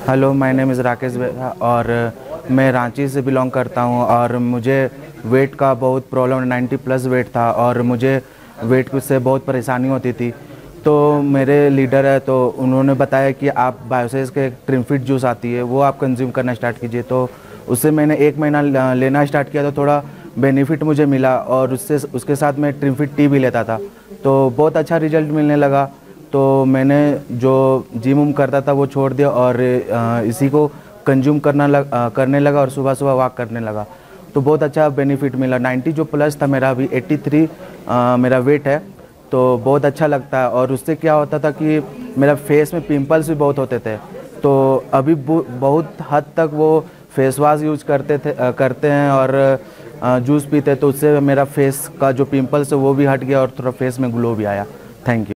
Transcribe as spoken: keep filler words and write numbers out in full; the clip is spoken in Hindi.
Hello, my name is Rakesh Bera और मैं रांची से बिलोंग करता हूँ और मुझे वेट का बहुत प्रॉब्लम, नाइन्टी प्लस वेट था और मुझे वेट से बहुत परेशानी होती थी। तो मेरे लीडर है तो उन्होंने बताया कि आप बायोसेस के ट्रिमफिट जूस आती है वो आप कंज्यूम करना स्टार्ट कीजिए। तो उससे मैंने एक महीना लेना स्टार्ट किया तो थोड़ा बेनिफिट मुझे मिला और उससे उसके साथ मैं ट्रिमफिट टी भी लेता था तो बहुत अच्छा रिजल्ट मिलने लगा। तो मैंने जो जिम उम करता था वो छोड़ दिया और इसी को कंज्यूम करना लग, करने लगा और सुबह सुबह वॉक करने लगा तो बहुत अच्छा बेनिफिट मिला। नाइन्टी जो प्लस था मेरा, अभी एट्टी थ्री मेरा वेट है तो बहुत अच्छा लगता है। और उससे क्या होता था कि मेरा फेस में पिंपल्स भी बहुत होते थे तो अभी बहुत हद तक वो फेस वॉश यूज करते थे करते हैं और जूस पीते तो उससे मेरा फेस का जो पिंपल्स है वो भी हट गया और थोड़ा फेस में ग्लो भी आया। Thank you.